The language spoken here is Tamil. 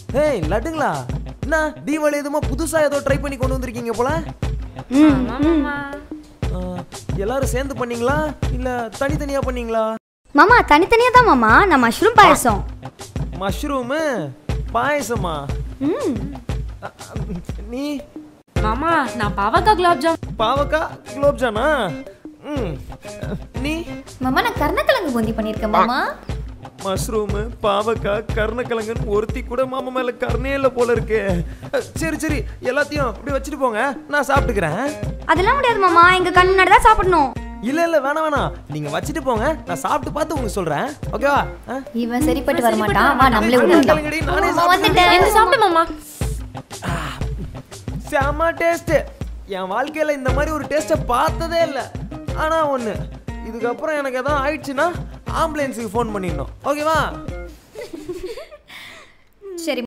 ஏய் லட்டுங்களா, என்ன தீபாவளி எதுமா புதுசா ஏதோ ட்ரை பண்ணி கொண்டு வந்திருக்கீங்க போல. எல்லாரும் சேர்ந்து பண்ணீங்களா இல்ல தனித்தனியா பண்ணீங்களா? மாமா தனித்தனியா தான் மாமா. நான் மஷ்ரூம் பாயசம். மஷ்ரூம் பாயசமா? நீ? மாமா நான் பாவக்காய் குலாப் ஜாம். பாவக்காய் குலாப் ஜானா? நீ? மாமா நான் கருணக்கிழங்கு பூந்தி பண்ணிருக்கேன் மாமா. மஷ்ரூம் பாவக்காய் கருணக்கிழங்குன்னு ஒருத்தி கூட மாமா மேல கருணே இல்ல போல இருக்கு. சரி சரி எல்லாத்தையும் இப்படி வச்சுட்டு போங்க, நான் சாப்பிட்டுக்கிறேன். அதெல்லாம் முடியாது மாமா, எங்க கண்ணு முன்னாடி தான் சாப்பிடணும். இல்ல இல்ல வேணாம் வேணாம், நீங்க வச்சிட்டு போங்க, நான் சாப்பிட்டு பார்த்து உங்களுக்கு சொல்றேன். ஓகேவா? இவன் சரிப்பட்டு வர மாட்டான், வா நம்மளே விடுவோம். நானே வந்துட்டேன். என்ன சாப்பிடு மாமா. செம டேஸ்ட். என் வாழ்க்கையில இந்த மாதிரி ஒரு டேஸ்ட்டை பார்த்ததே இல்லை. ஆனா ஒண்ணு, இதுக்கப்புறம் எனக்கு எதாவது ஆயிடுச்சுன்னா ஆம்புலன்ஸுக்கு ஃபோன் பண்ணிடணும். ஓகேவா?